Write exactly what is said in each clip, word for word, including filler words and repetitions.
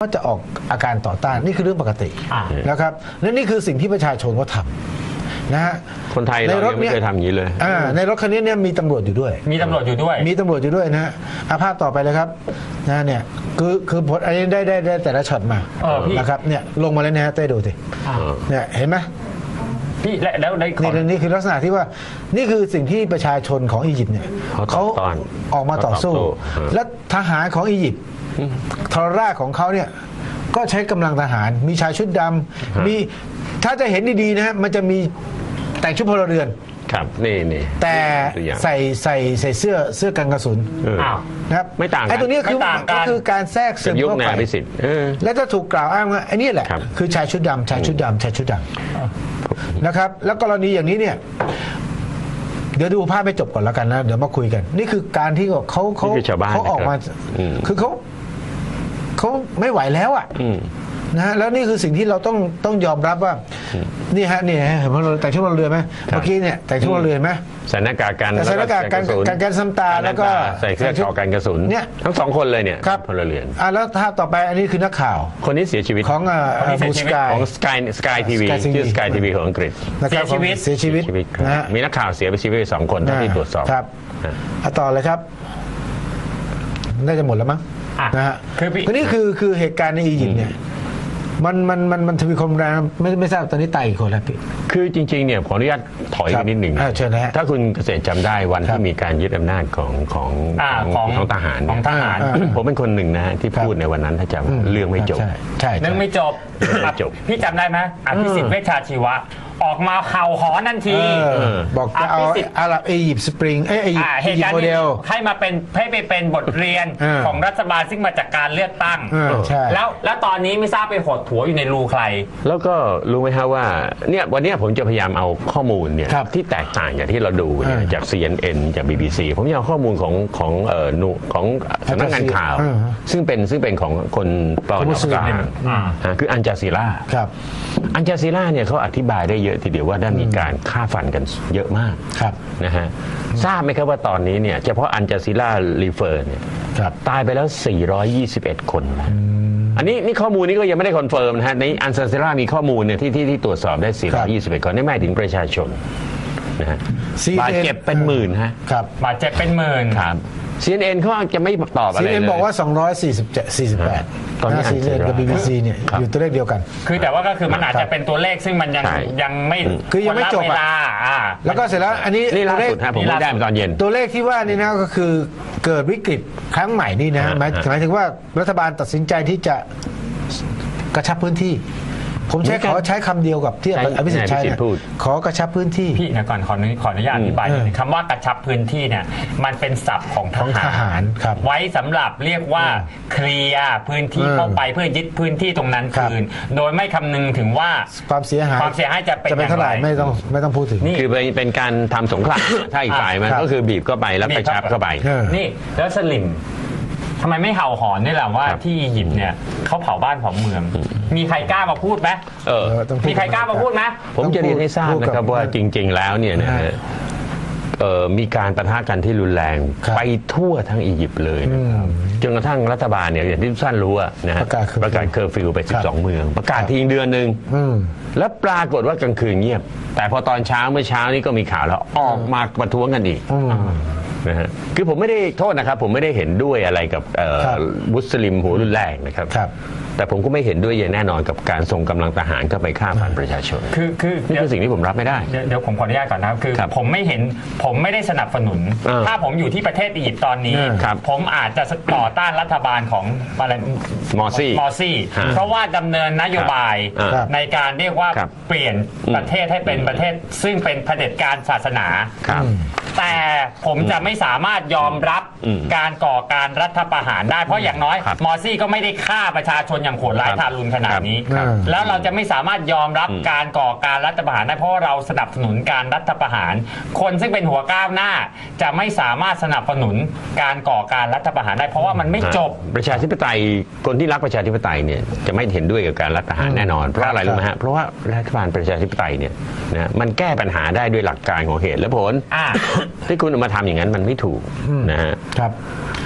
ก็จะออกอาการต่อต้านนี่คือเรื่องปกตินะครับและนี่คือสิ่งที่ประชาชนเขาทำนะฮะคนไทยเรายังไม่เคยทำอย่างนี้เลยในรถคันนี้เนี่ยมีตำรวจอยู่ด้วยมีตำรวจอยู่ด้วยมีตำรวจอยู่ด้วยนะฮะภาพต่อไปเลยครับนะเนี่ยคือคือผลอันนี้ได้ได้ได้แต่ละช็อตมานะครับเนี่ยลงมาแล้วนะฮะเต้ดูสิเนี่ยเห็นไหมพี่แล้วในนี่นี่คือลักษณะที่ว่านี่คือสิ่งที่ประชาชนของอียิปต์เนี่ยเขาออกมาต่อสู้และทหารของอียิปต์ทรราชของเขาเนี่ยก็ใช้กำลังทหารมีชายชุดดำมีถ้าจะเห็นดีๆนะฮะมันจะมีแต่งชุดพลเรือนครับนี่นี่แต่ใส่ใส่ใส่เสื้อเสื้อกันกระสุนนะครับไม่ต่างไอ้ตัวนี้คือก็คือการแทรกซึมเข้าไปและจะถูกกล่าวอ้างว่าไอ้นี่แหละคือชายชุดดำชายชุดดำชายชุดดำนะครับแล้วกรณีอย่างนี้เนี่ยเดี๋ยวดูภาพไปจบก่อนแล้วกันนะเดี๋ยวมาคุยกันนี่คือการที่เขาเขาเขาออกมาคือเขาเขาไม่ไหวแล้วอ่ะนะฮะแล้วนี่คือสิ่งที่เราต้องต้องยอมรับว่านี่ฮะนี่ฮะเห็นไหมแต่งชุดพลเรือนไหมเมื่อกี้เนี่ยแต่งชุดพลเรือนไหมใส่หน้ากากกันใส่หน้ากากกันกันกันซ้ำตาแล้วก็ใส่เสื้อเกราะกันกระสุนเนี่ยทั้งสองคนเลยเนี่ยพลเรือนอ่ะแล้วถ้าต่อไปอันนี้คือนักข่าวคนนี้เสียชีวิตของบูสกายของสกายสกายทีวีชื่อสกายทีวีของอังกฤษเสียชีวิตเสียชีวิตนะฮะมีนักข่าวเสียไปชีวิตสองคนที่ตรวจสอบครับต่อเลยครับน่าจะหมดแล้วมั้งนะฮะคือนี่คือคือเหตุการณ์ในอียิปต์เนี่ยมันมันมันมันทวีความแรงไม่ไม่ทราบตอนนี้ตายกี่คนแล้วพี่คือจริงๆเนี่ยขออนุญาตถอยกันนิดหนึ่งถ้าคุณเกษตรจำได้วันที่มีการยึดอำนาจของของของทหารของทหารผมเป็นคนหนึ่งนะฮะที่พูดในวันนั้นถ้าจำเรื่องไม่จบใช่เรื่องไม่จบพี่จำได้ไหมอภิสิทธิ์เวชชาชีวะออกมาเข่าหอนั่นทีบอกจะเอาอาหรับอียิปต์สปริงเอ้ยอียิปต์โมเดลให้มาเป็นให้ไปเป็นบทเรียนของรัฐบาลซึ่งมาจากการเลือกตั้งแล้วแล้วตอนนี้ไม่ทราบไปหดหัวอยู่ในรูใครแล้วก็รู้ไหมครับว่าเนี่ยวันนี้ผมจะพยายามเอาข้อมูลเนี่ยที่แตกต่างจากที่เราดูเนี่ยจาก ซี เอ็น เอ็น จาก บี บี ซี ผมจะเอาข้อมูลของของเอ่อนูของสำนักงานข่าวซึ่งเป็นซึ่งเป็นของคนปลอมกลางคืออัลจาซีราอัลจาซีราเนี่ยเขาอธิบายได้เยอะทีเดียวว่าได้มีการฆ่าฟันกันเยอะมากนะฮะทราบไหมครับว่าตอนนี้เนี่ยเฉพาะอัลจาซีรารีเฟอร์เนี่ยตายไปแล้วสี่ร้อยยี่สิบเอ็ดคนอันนี้นี่ข้อมูลนี้ก็ยังไม่ได้คอนเฟิร์มนะฮะในอัลจาซีรามีข้อมูลเนี่ยที่ที่ที่ตรวจสอบได้สี่ร้อยยี่สิบเอ็ดคนนี่หมายถึงประชาชนนะฮะบาดเจ็บเป็นหมื่นฮะบาดเจ็บเป็นหมื่นครับ ซี เอ็น เอ็น เขาจะไม่ตอบอะไรเลยซี เอ็น เอ็น บอกว่าสองร้อยสี่สิบเจ็ด สี่สิบแปดตอนนี้ ซี เอ็น เอ็น กับ บี บี ซี เนี่ยอยู่ตัวเลขเดียวกันคือแต่ว่าก็คือมันอาจจะเป็นตัวเลขซึ่งมันยังยังไม่คือยังไม่จบอ่ะแล้วก็เสร็จแล้วอันนี้นี่ล่าสุดฮะผมได้ตอนเย็นตัวเลขที่ว่านี่นะก็คือเกิดวิกฤตครั้งใหม่นี่นะหมายหมายถึงว่ารัฐบาลตัดสินใจที่จะกระชับพื้นที่ผมใช้ขอใช้คำเดียวกับที่อภิสิทธิ์ใช้ขอกระชับพื้นที่พี่นะก่อนขอขออนุญาตอธิบายคำว่ากระชับพื้นที่เนี่ยมันเป็นศัพท์ของทหารไว้สำหรับเรียกว่าเคลียร์พื้นที่เข้าไปเพื่อยึดพื้นที่ตรงนั้นคืนโดยไม่คำนึงถึงว่าความเสียหายความเสียหายจะเป็นเท่าไหร่ไม่ต้องไม่ต้องพูดถึงคือเป็นการทำสงครามถ้าอีกฝ่ายมันก็คือบีบเข้าไปแล้วกระชับเข้าไปนี่แล้วสลิมทำไมไม่เห่าหอนนี่แหละว่าที่อียิปต์เนี่ยเขาเผาบ้านเผาเมืองมีใครกล้ามาพูดไหมเออมีใครกล้ามาพูดไหมผมจะเรียนให้ทราบนะครับว่าจริงๆแล้วเนี่ยนะมีการปะทะกันที่รุนแรงไปทั่วทั้งอียิปต์เลยจนกระทั่งรัฐบาลเนี่ยอย่างที่ทุกท่านรู้นะฮะประกาศเคอร์ฟิวไปสิบสองเมืองประกาศทีเดือนหนึ่งแล้วปรากฏว่ากลางคืนเงียบแต่พอตอนเช้าเมื่อเช้านี้ก็มีข่าวแล้วออกมาประท้วงกันอีกนะฮะคือผมไม่ได้โทษนะครับผมไม่ได้เห็นด้วยอะไรกับมุสลิมหัวรุนแรงนะครับแต่ผมก็ไม่เห็นด้วยอย่างแน่นอนกับการส่งกำลังทหารเข้าไปฆ่าฟันประชาชนคือคือนี่คือสิ่งที่ผมรับไม่ได้เดี๋ยวผมขออนุญาตก่อนนะคือผมไม่เห็นผมไม่ได้สนับสนุนถ้าผมอยู่ที่ประเทศอียิปต์ตอนนี้ผมอาจจะต่อต้านรัฐบาลของอะไรมอร์ซี่มอร์ซี่เพราะว่าดำเนินนโยบายในการเรียกว่าเปลี่ยนประเทศให้เป็นประเทศซึ่งเป็นเผด็จการศาสนาแต่ผมจะไม่สามารถยอมรับการก่อการรัฐประหารได้เพราะอย่างน้อยมอร์ซี่ก็ไม่ได้ฆ่าประชาชนอย่างโหดร้ายทารุณขนาดนี้แล้วเราจะไม่สามารถยอมรับการก่อการรัฐประหารได้เพราะเราสนับสนุนการรัฐประหารคนซึ่งเป็นหัวก้าวหน้าจะไม่สามารถสนับสนุนการก่อการรัฐประหารได้เพราะว่ามันไม่จบประชาธิปไตยคนที่รักประชาธิปไตยเนี่ยจะไม่เห็นด้วยกับการรัฐประหารแน่นอนเพราะอะไรรู้ไหมฮะเพราะว่ารัฐบาลประชาธิปไตยเนี่ยนะมันแก้ปัญหาได้ด้วยหลักการของเหตุและผลที่คุณมาทำอย่างนั้นมันไม่ถูกนะฮะครับ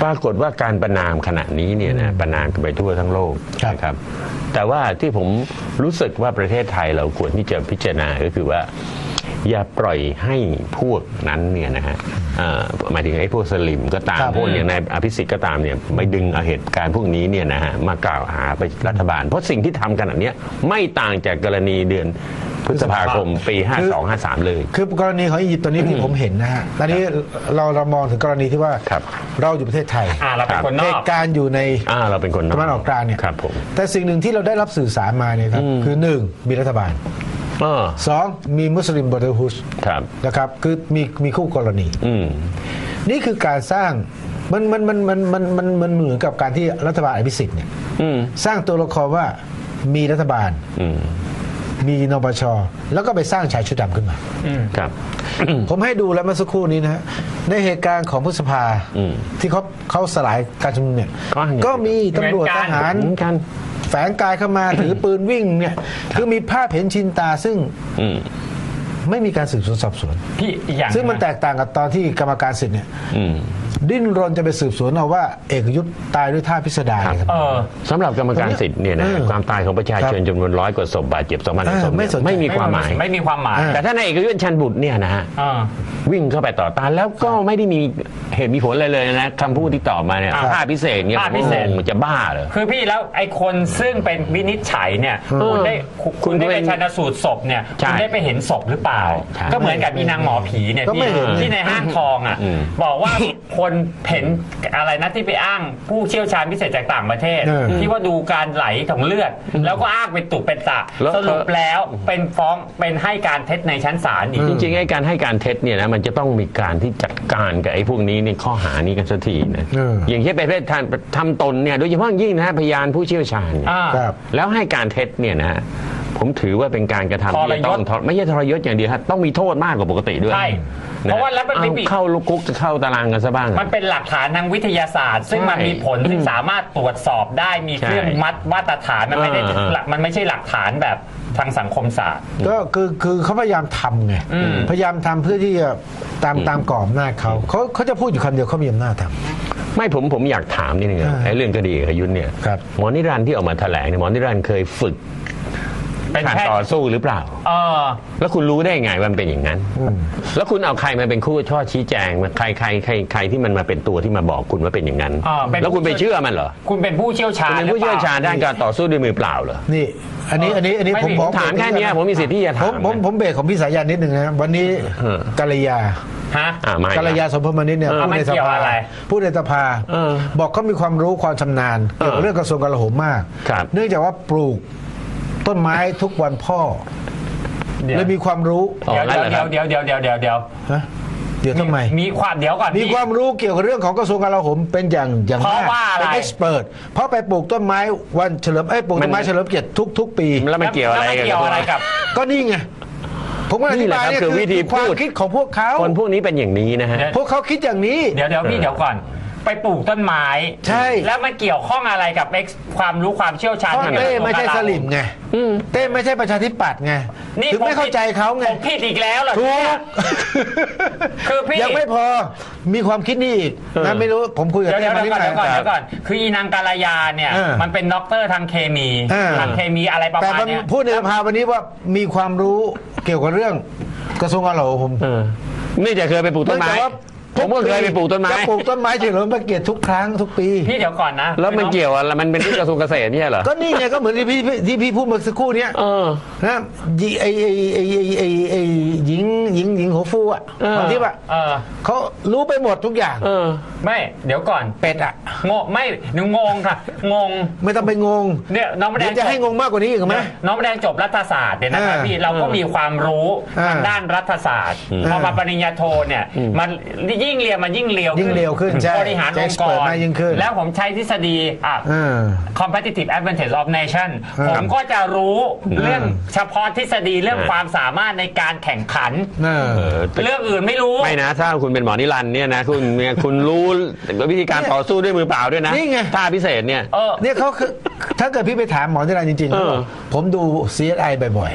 ปรากฏว่าการประนามขณะนี้เนี่ยนะประนามกันไปทั่วทั้งโลกนะครับแต่ว่าที่ผมรู้สึกว่าประเทศไทยเราควรที่จะพิจารณาก็คือว่าอย่าปล่อยให้พวกนั้นเนี่ยนะฮะหมายถึงไอ้พวกสลิมก็ตามพวกอย่างนายอภิสิทธิ์ก็ตามเนี่ยไม่ดึงเอาเหตุการณ์พวกนี้เนี่ยนะฮะมากล่าวหาไปรัฐบาลเพราะสิ่งที่ทำกันแบบนี้ไม่ต่างจากกรณีเดือนพฤษภาคมปีห้าสองห้าสามเลยคือกรณีของอียิปต์ตัวนี้ที่ผมเห็นนะฮะตอนนี้เราเรามองถึงกรณีที่ว่าเราอยู่ประเทศไทยเราเป็นคนนอกเหตุการณ์อยู่ในเราเป็นคนนอกตะวันออกกลางเนี่ยครับผมแต่สิ่งหนึ่งที่เราได้รับสื่อสารมาเนี่ยครับคือหนึ่งมีรัฐบาลสองมีมุสลิมบรอเธอร์ฮุดนะครับคือมีมีคู่กรณีนี่คือการสร้างมันมันมันมันมันมันมันเหมือนกับการที่รัฐบาลอภิสิทธิ์เนี่ยสร้างตัวละครว่ามีรัฐบาลมีนปชแล้วก็ไปสร้างชายชุดดำขึ้นมาครับผมให้ดูแล้วเมื่อสักครู่นี้นะฮะในเหตุการณ์ของพฤษภาที่เขาเขาสลายการชุมนุมเนี่ยก็มีตำรวจทหารแฝงกายเข้ามาถือปืนวิ่งเนี่ยคือมีภาพเห็นชินตาซึ่งไม่มีการสืบสวนสอบสวนซึ่งมันแตกต่างกับตอนที่กรรมการสิทธิ์เนี่ยดิ้นรนจะไปสืบสวนเอาว่าเอกยุทธตายด้วยท่าพิสดารสำหรับกรรมการสิทธิ์เนี่ยนะความตายของประชาชนจำนวนร้อยกว่าศพบาดเจ็บสองพันกว่าศพไม่มีความหมายไม่มีความหมายแต่ถ้าในเอกยุทธชันบุตรเนี่ยนะฮะวิ่งเข้าไปต่อต้านแล้วก็ไม่ได้มีเหตุมีผลอะไรเลยนะคำพูดที่ตอบมาเนี่ยท่าพิเศษเนี่ยมันจะบ้าเลยคือพี่แล้วไอ้คนซึ่งเป็นวินิจฉัยเนี่ยคุณได้คุณได้ไปชันสูตรศพเนี่ยคุณได้ไปเห็นศพหรือเปล่าก็เหมือนกับอีนางหมอผีเนี่ยที่ในห้างทองอ่ะบอกว่าคนเห็นอะไรนะที่ไปอ้างผู้เชี่ยวชาญพิเศษจากต่างประเทศที่ว่าดูการไหลของเลือดแล้วก็อ้างเป็นตุเป็นตะสรุปแล้วเป็นฟ้องเป็นให้การเท็จในชั้นศาลจริงๆไอ้การให้การเท็จเนี่ยนะมันจะต้องมีการที่จัดการกับไอ้พวกนี้ในข้อหานี้กันสักทีนะอย่างเช่นประเภททำตนเนี่ยโดยเฉพาะยิ่งนะพยานผู้เชี่ยวชาญแล้วให้การเท็จเนี่ยนะผมถือว่าเป็นการกระทำที่ต้องไม่ใช่ทรยศอย่างเดียวต้องมีโทษมากกว่าปกติด้วยเพราะว่าแล้วมันไม่เข้าลูกคุกจะเข้าตารางกันซะบ้างมันเป็นหลักฐานทางวิทยาศาสตร์ซึ่งมันมีผลซึ่งสามารถตรวจสอบได้มีเครื่องมัดมาตรฐานมันไม่ได้มันไม่ใช่หลักฐานแบบทางสังคมศาสตร์ก็คือคือเขาพยายามทำไงพยายามทำเพื่อที่จะตามตามกรอบหน้าเขาเขาเขาจะพูดอยู่คำเดียวเขามีอำนาจทำไม่ผมผมอยากถามนิดนึงไอ้เรื่องคดีกับยุทธเนี่ยหมอนิรันดร์ที่ออกมาแถลงเนี่ยหมอนิรันดร์เคยฝึกเป็นการต่อสู้หรือเปล่าแล้วคุณรู้ได้ไงว่ามันเป็นอย่างนั้นแล้วคุณเอาใครมาเป็นคู่ช่อชี้แจงใครใครใครใครที่มันมาเป็นตัวที่มาบอกคุณว่าเป็นอย่างนั้นแล้วคุณไปเชื่อมันเหรอคุณเป็นผู้เชี่ยวชาญเป็นผู้เชี่ยวชาญด้านการต่อสู้ด้วยมือเปล่าเหรอนี่อันนี้อันนี้อันนี้ผมถามแค่นี้ผมมีสิทธิ์ที่จะถามผมผมเบรกของพี่สายันนิดหนึ่งนะวันนี้กัลยากัลยาสมพมนิษฐ์เนี่ยผู้ในสภาผู้ในสภาบอกเขามีความรู้ความชำนาญเกี่ยวกับเรื่องกระทรวงกลาโหมมากเนื่องจากว่าปลูกต้นไม้ทุกวันพ่อเลยมีความรู้เดี๋ยวเดี๋ยวเดี๋ยวเดี๋ยวเดี๋ยวเดี๋ยวเดี๋ยวเดี๋ยวทำไมมีความเดี๋ยวก่อนมีความรู้เกี่ยวกับเรื่องของกระทรวงกลาโหมเป็นอย่างอย่างมากเป็นเอ็กซ์เพรสเพราะไปปลูกต้นไม้วันเฉลิมไอ้ปลูกต้นไม้เฉลิมเกียรติทุกทุกปีแล้วมันเกี่ยวอะไรกับก็นี่ไงผมว่าอธิบายเนี่ยคือวิธีความคิดของพวกเขาคนพวกนี้เป็นอย่างนี้นะฮะพวกเขาคิดอย่างนี้เดี๋ยวเดี๋ยวพี่เดี๋ยวก่อนไปปลูกต้นไม้ใช่แล้วมันเกี่ยวข้องอะไรกับความรู้ความเชี่ยวชาญเต้ไม่ใช่สลิมไงเต้ไม่ใช่ประชาธิปัตย์ไงถึงไม่เข้าใจเขาไงผมผิดอีกแล้วเหรอถูกคือพี่ยังไม่พอมีความคิดนี่อีกนะไม่รู้ผมคุยกับเต้มาที่ไหนเดี๋ยวก่อนเดี๋ยวก่อนคืออีนางกาลยาเนี่ยมันเป็นด็อกเตอร์ทางเคมีทางเคมีอะไรประมาณนี้พูดในสภาวันนี้ว่ามีความรู้เกี่ยวกับเรื่องกระทรวงกลาโหมผมนี่จะเคยไปปลูกต้นไม้ผมก็เคยไปปลูกต้นไม้ปลูกต้นไม้เฉลิมพระเกียรติทุกครั้งทุกปีพี่เดี๋ยวก่อนนะแล้วมันเกี่ยวอะไรมันเป็นที่กระทรวงเกษตรนี่เหรอก็นี่ไงก็เหมือนที่พี่ที่พี่พูดเมื่อสักครู่นี้นะไอไอไอไอไอหญิงหญิงหญิงหัวฟูอ่ะบางทีแบบเขารู้ไปหมดทุกอย่างไม่เดี๋ยวก่อนเป็ดอ่ะงงไม่หนูงงค่ะงงไม่ต้องไปงงเนี่ยน้องแดงจะให้งงมากกว่านี้อีกไหมน้องแดงจบรัฐศาสตร์เนี่ยนะครับพี่เราก็มีความรู้ทางด้านรัฐศาสตร์พอมาปริญญาโทเนี่ยมันยิ่งเรียนมันยิ่งเร็วยิ่งเร็วขึ้นบริหารองค์กรแล้วผมใช้ทฤษฎีอ่ะ competitive advantage of nation ผมก็จะรู้เรื่องเฉพาะทฤษฎีเรื่องความสามารถในการแข่งขันเรื่องอื่นไม่รู้ไม่นะถ้าคุณเป็นหมอนิรันดร์เนี่ยนะคุณคุณรู้วิธีการต่อสู้ด้วยมือเปล่าด้วยนะท่าพิเศษเนี่ยเนี่ยเขาคือถ้าเกิดพี่ไปถามหมอนิรันดร์จริงๆผมดู ซี เอส ไอ บ่อยๆ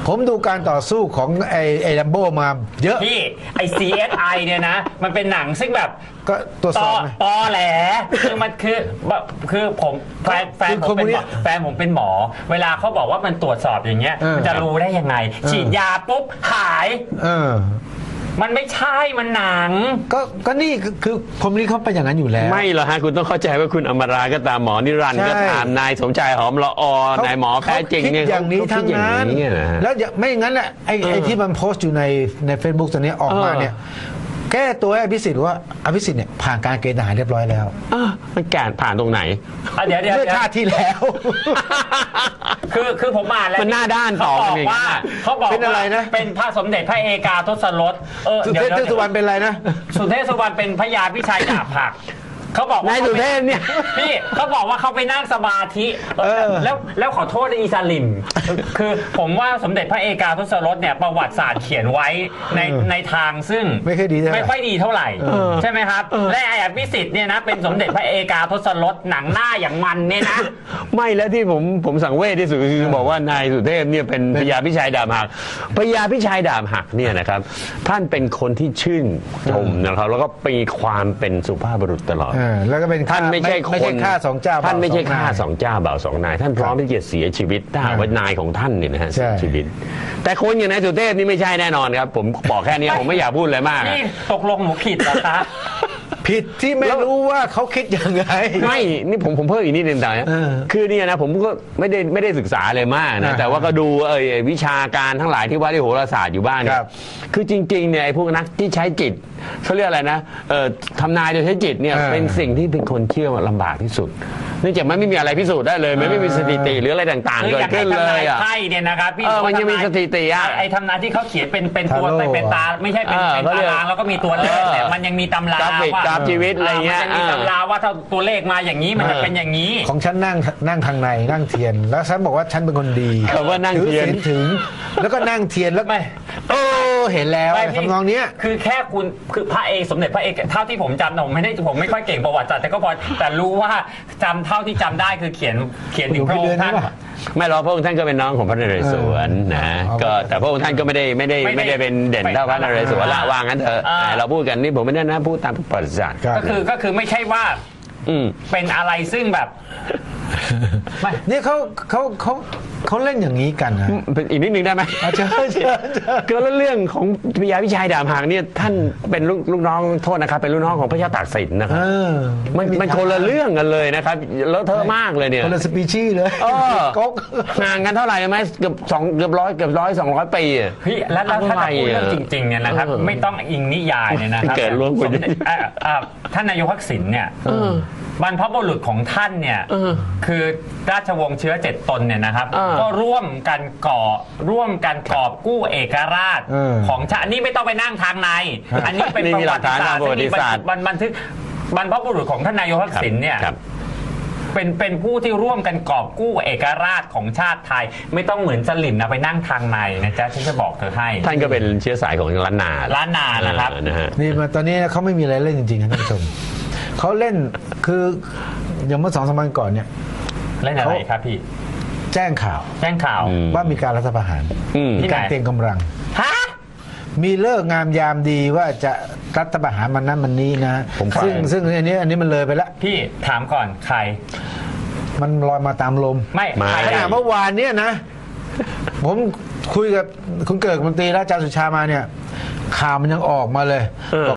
ผมดูการต่อสู้ของไอ้ไอ้ลัมโบมาเยอะพี่ไอ้ ซี เอส ไอ เนี่ยนะมันเป็นหนังซึ่งแบบก็ตัวสอบตอแหลคือมันคือแบบคือผมแฟนแฟนผมเป็นหมอแฟนผมเป็นหมอเวลาเขาบอกว่ามันตรวจสอบอย่างเงี้ยมันจะรู้ได้ยังไงฉีดยาปุ๊บหายมันไม่ใช่มันหนังก็ก็นี่คือผมนี่เขาเป็นอย่างนั้นอยู่แล้วไม่หรอกฮะคุณต้องเข้าใจว่าคุณอมราก็ตามหมอนิรันดร์ก็ตามนายสมชายหอมละออนายหมอแท้จริงเนี่ยอย่างนี้ทั้งนั้นแล้วไม่อย่างนั้นแหละไอ้ไอ้ที่มันโพสต์อยู่ในใน Facebook ตอนนี้ออกมาเนี่ยแก้ตัวอภิสิทธิ์ว่าอภิสิทธิ์เนี่ยผ่านการเกณฑ์ทหารเรียบร้อยแล้วมันแก่ผ่านตรงไหนเดี๋ยวเดี๋ยวเมื่อชาติที่แล้วคือคือผมอ่านแล้วมันหน้าด้านต่อบอกว่าเขาบอกเป็นอะไรนะเป็นพระสมเด็จพระเอกาทศรสเออสุเทพสุวรรณเป็นอะไรนะสุเทพสุวรรณเป็นพญาพิชัยดาบหักเขาบอกนายสุเทพเนี่ยพี่เขาบอกว่าเขาไปนั่งสมาธิแล้วแล้วขอโทษอีสลิมคือผมว่าสมเด็จพระเอกาทศรสเนี่ยประวัติศาสตร์เขียนไว้ในในทางซึ่งไม่ค่อยดีไม่ค่อยดีเท่าไหร่ใช่ไหมครับและไอ้อภิสิทธิ์เนี่ยนะเป็นสมเด็จพระเอกาทศรสหนังหน้าอย่างมันเนี่ยนะไม่แล้วที่ผมผมสังเวชที่สุดคือบอกว่านายสุเทพเนี่ยเป็นพญาพิชัยดาบหักพญาพิชัยดาบหักเนี่ยนะครับท่านเป็นคนที่ชื่นชมนะครับแล้วก็ปีความเป็นสุภาพบุรุษตลอดแล้วก็เป็นท่านไม่ใช่คนฆ่าสองเจ้าท่านไม่ใช่ฆ่าสองเจ้าบ่าวสองนายท่านพร้อมที่จะเสียชีวิตถ้าหากว่านายของท่านเนี่ยนะฮะเสียชีวิตแต่คนอย่างนายสุเทพนี่ไม่ใช่แน่นอนครับผมบอกแค่นี้ผมไม่อยากพูดอะไรมากนี่ตกลงหนูผิดเหรอคะผิดที่ไม่รู้ว่าเขาคิดยังไงไม่นี่ผมผมเพิ่มอีกนิดนึงแต่คือเนี่ยนะผมก็ไม่ได้ไม่ได้ศึกษาเลยมากนะแต่ว่าก็ดูเออวิชาการทั้งหลายที่ว่าที่โหราศาสตร์อยู่บ้างเนี่ยคือจริงๆเนี่ยไอ้พวกนักที่ใช้จิตเขาเรียกอะไรนะเอ่อทำนายโดยใช้จิตเนี่ยเป็นสิ่งที่เป็นคนเชื่อลำบากที่สุดเนื่องจากมันไม่มีอะไรพิสูจน์ได้เลยมันไม่มีสถิติหรืออะไรต่างๆเกิดขึ้นเลยอ่ะไพ่เนี่ยนะครับพี่มันยังมีสถิติอ่ะไอ้ทำนายที่เขาเขียนเป็นเป็นตัวเป็นตาไม่ใช่เป็นเป็นตารางแล้วก็มีตัวเลขแต่มันยังมีตำราว่ากราฟชีวิตอะไรเงี้ยมันมีตำราว่าถ้าตัวเลขมาอย่างนี้มันจะเป็นอย่างนี้ของฉันนั่งนั่งทางในนั่งเทียนแล้วฉันบอกว่าฉันเป็นคนดีว่านั่งเทียนถึงแล้วก็นั่งเทียนแล้วไม่โอ้เห็นแล้วทำนองนี้คือแค่คุณคือพระเอกสมเด็จพระเอกเท่าที่ผมจำผมไม่ได้ผมไม่ค่อยเก่งประวัติศาสตร์แต่ก็พอแต่รู้ว่าจำเท่าที่จำได้คือเขียนเขียนถึงพระองค์ท่านไม่หรอกพระองค์ท่านก็เป็นน้องของพระนเรศวรนะก็แต่พระองค์ท่านก็ไม่ได้ไม่ได้ไม่ได้เป็นเด่นเท่าพระนเรศวรละว่างั้นเถอะเราพูดกันนี่ผมไม่ได้นะพูดตามประวัติศาสตร์ก็คือก็คือไม่ใช่ว่าเป็นอะไรซึ่งแบบไม่นี่เขาเขาเขาเขาเล่นอย่างนี้กันนะเป็นอีกนิดนึงได้ไหมเชิญเชิญก็เรื่องของพญาพิชัยดาบหักเนี่ยท่านเป็นลูกลูกน้องโทษนะครับเป็นลูกน้องของพระเจ้าตากสินนะครับมันมันคนละเรื่องกันเลยนะครับแล้วเธอมากเลยเนี่ยคนละสปีชีส์เลยก๊กห่างกันเท่าไหร่ไหมเกือบสองเกือบร้อยเกือบร้อยสองร้อยปีเฮ้ยแล้วถ้าจะพูดเรื่องจริงๆเนี่ยนะครับไม่ต้องอิงนิยายเนี่ยนะครับเกิดร่วมกันท่านนายกทักษิณเนี่ยบรรพบุรุษของท่านเนี่ยคือราชวงศ์เชื้อเจ็ดตนเนี่ยนะครับก็ร่วมกันก่อร่วมกันกอบกู้เอกราชของชาตินี่ไม่ต้องไปนั่งทางในอันนี้เป็นประวัติศาสตร์บันทึกบรรพบุรุษของท่านนายกทักษิณเนี่ยเป็นเป็นผู้ที่ร่วมกันกอบกู้เอกราชของชาติไทยไม่ต้องเหมือนสลิมนะไปนั่งทางในนะจ๊ะฉันจะบอกเธอให้ท่านก็เป็นเชื้อสายของล้านนาล้านนานะครับนี่มาตอนนี้เขาไม่มีอะไรเล่นจริงๆนะท่านผู้ชมเขาเล่นคืออย่างเมื่อสองสามวันก่อนเนี่ยเล่นอะไรครับพี่แจ้งข่าวแจ้งข่าวว่ามีการรัฐประหารมีการเตรียมกำลังฮะมีเลิกงามยามดีว่าจะรัฐประหารมันนั้นมันนี้นะซึ่งซึ่งอันนี้อันนี้มันเลยไปแล้วพี่ถามก่อนใครมันลอยมาตามลมไม่ขณะเมื่อวานเนี่ยนะผมคุยกับคุณเกิดมนตรีและอาจารย์สุชามาเนี่ยข่าวมันยังออกมาเลย